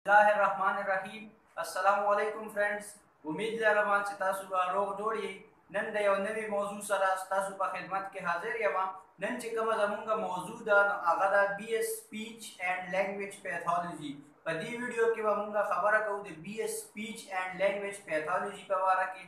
बिस्मिल्लाहिर्रहमानिर्रहीम। अस्सलामु अलैकुम फ्रेंड्स। उम्मीद लरम چې تاسو به روغ جوړ یې. نن د یو نوې موضوع سره تاسو په خدمت کې حاضر یم. نن چې کومه زمونږ موضوع ده نو هغه ده بی اس سپیچ اینڈ لینګویج پیتھولوژي. په دې ویډیو کې به مونږ خبره کوو د بی اس سپیچ اینڈ لینګویج پیتھولوژي په اړه کې.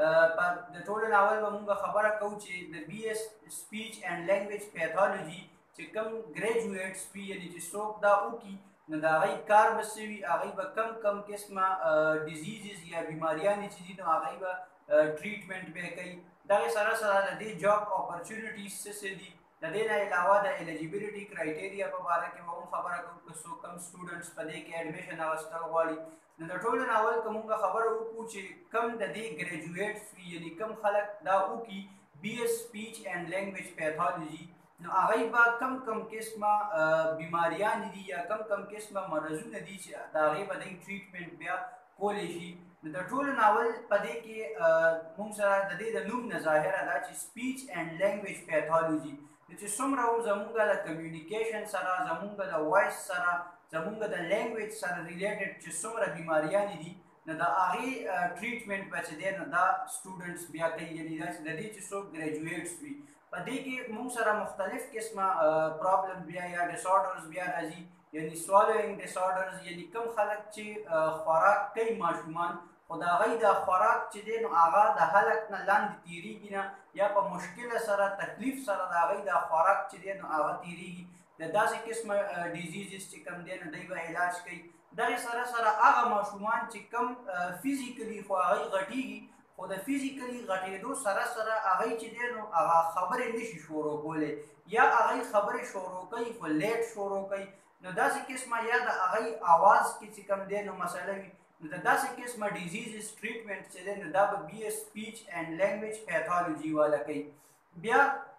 د ټولو ناول به مونږ خبره کوو چې د بی اس سپیچ اینڈ لینګویج پیتھولوژي چې کوم ګریجویټس وي یعنې چې څوک دا وکړي نو د هغوی کار به څه وي، هغوی به کم قسمه ډیزیزز یا بیماریانې چې دي نو هغوی به ټریټمنټ به یې کوي. دغې سره سره د دې جاب اپرچونیټیز څه دي، د دې نه علاوه د ایلیجیبیلیټي کرایټیریا په باره کې به هم خبره کوو که څوک کم سټوډنټس په دې کې ایډمیشن اخیستل غواړي. نو د ټولو ناول که مونږ خبره وکړو چې کم د دې ګریجویټس وي یعنې کم خلک دا وکړي بی اس سپیچ اینډ لینګویج پیتھولوژي نو هغوی به کم قسمه بیماریانې دي یا کم قسمه مرضونه دي چې د هغې به دوی ټریټمنټ بیا کولی شي. نو د ټولو ناول په دې کې موږ سره د دې د نوم نه ظاهره ده چې سپیچ اینډ لینګویج پیتھولوژي نو چې څومره هم زمونږ د کمیونیکیشن سره، زمونږ د وایس سره، زمونږ د لینګویج سره ریلیټډ چې څومره بیماریانې دي نو د هغې ټریټمنټ به چې دی نو دا سټوډنټس بیا کوي، یعنې دا د دې چې څوک ګریجویټس وي. په دې کې موږ سره مختلف قسمه پرابلم بیا یا ډسارډرز بیا راځي، یعنې سوالوینګ ډسارډرز، یعنې کم خلک چې خوراک کوي ماشومان خو د هغوی د خوراک چې دی نو هغه د حلق نه لاندې تېرېږي نه یا په مشکله سره تکلیف سره د هغوی د خوراک چې دی نو هغه تېرېږي. د داسې قسمه ډیزیزز چې کوم دی نو دوی به علاج کوي. دغې سره سره هغه ماشومان چې کم فزیکلي خو هغوی غټېږي خو د فزیکلي غټېدو سره سره هغوی چې دی نو هغه خبرې نشي شروع کولی یا هغوی خبرې شروع کوي خو لیټ شروع کوي. نو داسې قسمه یا د هغوی آواز کې چې کوم دی نو مسله وي نو د داسې قسمه ډیزیزز ټریټمنټ چې دی نو دا به بی اس سپیچ اینډ لینګویج پیتھولوژي والا کوي. بیا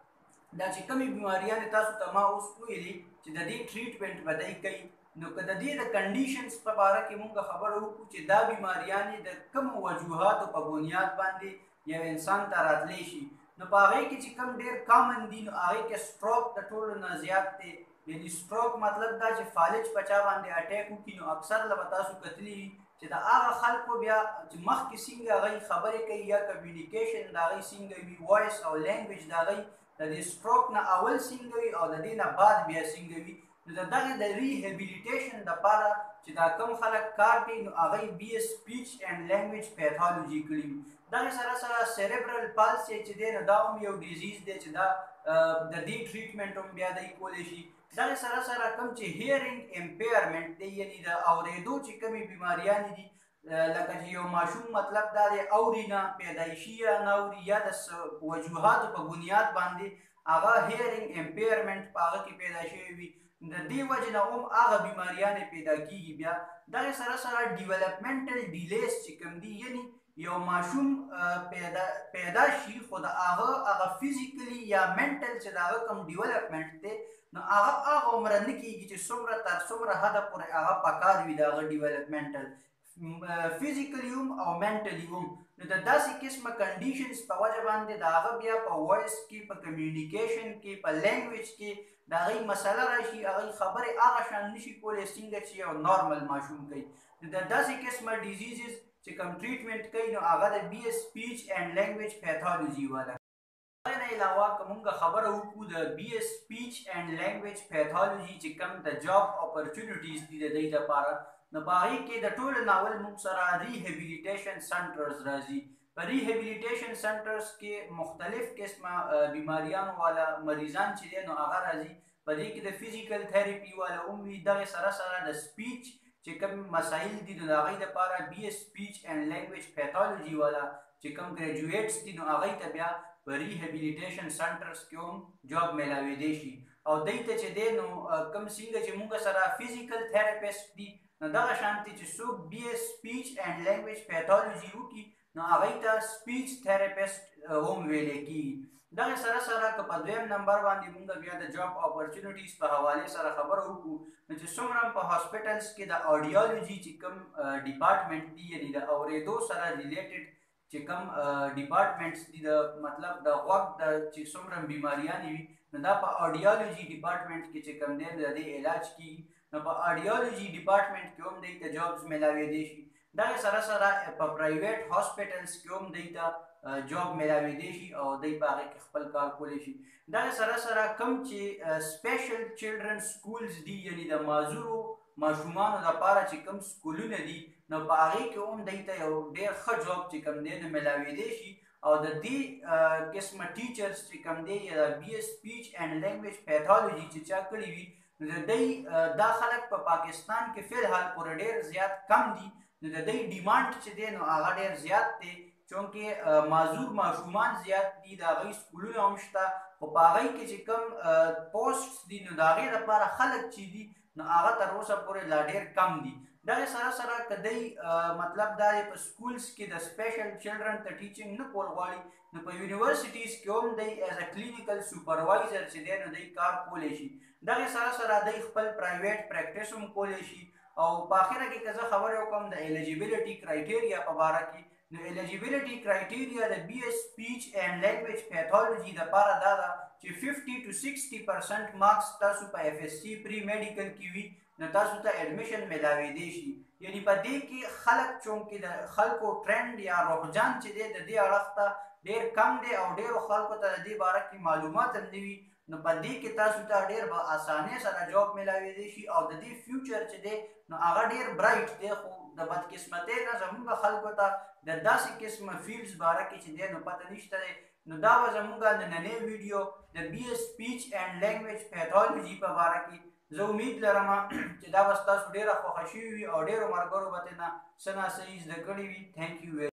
دا چې کومې بیماریانې تاسو ته ما اوس وویلې چې د دې ټریټمنټ به دی کوي نو که د دې د کنډیشنز په باره کې مونږ خبره وکړو چې دا بیماریانې د کومو وجوهاتو په بنیاد باندې یو انسان ته راتلی شي نو په هغې کې چې کوم ډېر کامن دي نو هغې کې سټروک د ټولو نه زیات دی. یعنې سټروک مطلب دا چې فالج په چا باندې اټیک وکړي نو اکثر له به تاسو کتلي وي چې د هغه خلکو بیا چې مخکې څنګه هغوی خبرې کوي یا کمیونیکیشن د هغوی څنګه وي، وایس او لینګویج د هغوی د دې سټروک نه اول څنګه وي او د دې نه بعد بیا څنګه وي. نو د دغې د ریهیبیلیټیشن دپاره چې دا کم خلک کار کوي نو هغوی بی اس سپیچ اینډ لینګویج پیتھولوژي کړي وي. دغې سره سره سیریبرل پالسي چې دی نو دا هم یو ډیزیز دی چې دا د دې ټریټمنټ هم بیا دی کولی شي. دغې سره سره کوم چې هیرینګ امپیرمنټ دی یعنې د اورېدو چې کومې بیماریانې دي لکه چې یو ماشوم مطلب دا دی اوري نه، پیدایشي یا نه اوري یا د وجوهاتو په بنیاد باندې هغه هیرینګ امپیرمنټ په هغه کې پیدا شوی وي د دې وجې نه هم هغه بیماریانې پیدا کېږي. بیا دغې سره سره ډیولپمنټل ډیلیز چې کوم دي یعنې یو ماشوم پیدا شي خو د هغه فزیکلي یا منټل چې د هغه کوم ډیولپمنټ دی نو هغه عمره نه کېږي چې څومره تر څومره حده پورې هغه پکار وي د هغه ډیولپمنټل فزیکلی هم او منټلی هم. نو د داسې قسمه کنډیشنز په وجه باندې د هغه بیا په وایس کې، په کمیونیکیشن کې، په لینګویج کې د هغوی مسله راشي، هغوی خبرې هغه شان نشي کولی څنګه چې یو نارمل ماشوم کوي. نو د داسې قسمه ډیزیزز چې کوم ټریټمنټ کوي نو هغه د بی اس سپیچ اینډ لینګویج پیتھولوژي والا. هغې نه علاوه که مونږ خبره وکړو د بی اس سپیچ اینډ لینګویج پیتھولوژي چې کوم د جاب اپرچونیټیز دي د دوی لپاره نو په هغې کې د ټولو ناول موږ سره ریهیبیلیټیشن سنټرز راځي. په ریهیبیلیټیشن سنټرز کې مختلف قسمه بیماریانو والا مریضان چې دی نو هغه راځي. په دې کې د فزیکل تھیراپي والا هم وي. دغې سره سره د سپیچ چې کوم مسایل دي نو د هغوی دپاره بی اس سپیچ اینډ لینګویج پیتھولوژي والا چې کوم ګریجویټس دي نو هغوی ته بیا په ریهیبیلیټیشن سنټرز کې هم جاب میلاویدی شي. او دوی ته چې دی نو کوم څنګه چې موږ سره فزیکل تھیراپسټ دي نو دغه شانتې چې څوک بی اس سپیچ اینډ لینګویج پیتھولوژي وکړي نو هغوی ته سپیچ تھیراپسټ هم ویلی کېږي. دغې سره سره که په دویم نمبر باندې موږ بیا د جاب اپرچونیټیز په حوالې سره خبره وکړو نو چې څومره په هاسپټلز کې د آډیالوجي چې کوم ډپارټمنټ دي یعنې د اورېدو سره ریلیټډ چې کوم ډپارټمنټس دي د مطلب د غوږ د چې څومره بیماریانې وي نو دا په آډیالوجي ډپارټمنټ کې چې کوم دی د دې علاج کېږي. نو په اډیالوجي ډپارټمنټ کې هم دوی ته جابز میلاویدلی شي. دغې سره سره په پرایویټ هاسپټلز کې هم دوی ته جاب میلاویدلی شي او دوی په هغې کې خپل کار کولی شي. دغې سره سره کوم چې سپیشل چلډرن سکولز دي، یعنې د معذورو ماشومانو لپاره چې کوم سکولونه دي، نو په هغې کې هم دوی ته یو ډېر ښه جاب چې کوم دی نو میلاویدلی شي. او د دې قسمه ټیچرز چې کوم دی یا بی اس سپیچ اینډ لینګویج پیتھالوجي چې چا کړي وي، نو د دوی دا خلک په پاکستان کې فی الحال پورې ډېر زیات کم دي. نو د دوی ډیمانډ چې دی نو هغه ډېر زیات دی، چونکې معذور ماشومان زیات دي، د هغوی سکولونه هم شته، خو په هغوی کې چې کوم پوسټس دي نو د هغې لپاره خلک چې دي نو هغه تر اوسه پورې لا ډېر کم دي. دغې سره سره که دی مطلب دا دی په سکولز کې د سپیشل چلډرن ته ټیچنګ نه کول غواړي، نو په یونیورسټیز کې هم دی ایز ا کلینیکل سوپروایزر چې دی نو دی کار کولی شي. دغې سره سره دی خپل پرایویټ پریکټس هم کولی شي. او په اخره کې که زه خبرې وکړم د ایلیجیبلټي کرایټیریا په باره کې، نو ایلیجیبلټي کرایټیریا د بی اس سپیچ اینډ لینګویج پیتھالوجي دپاره دا ده چې 50 to 60% مارکس تاسو په اف اس سی پری میډیکل کې وي نو تاسو ته ایډمیشن میلاویدلی شي. یعنې په دې کې خلک چونکې د خلکو ټرینډ یا رجحان چې دی د دې اړخ ته ډېر کم دی او ډېرو خلکو ته د دې باره کې معلومات هم نه وي، نو په دې کې تاسو ته ډېر په اسانۍ سره جاب میلاویدلی شي او د دې فیوچر چې دی نو هغه ډېر برایټ دی. خو د بدقسمتۍ نه زموږ خلکو ته د داسې قسمه فیلډز باره کې چې دی نو پته نشته دی. نو دا به زموږ نننۍ ویډیو د بی اس سپیچ اینډ لینګویج پیتھالوجي په باره کې. زه امید لرم چې دا به ستاسو ډېره خوښه شوې وي او ډېرو ملګرو به ترېنه څه نا څه زده کړي وي. تھینک یو.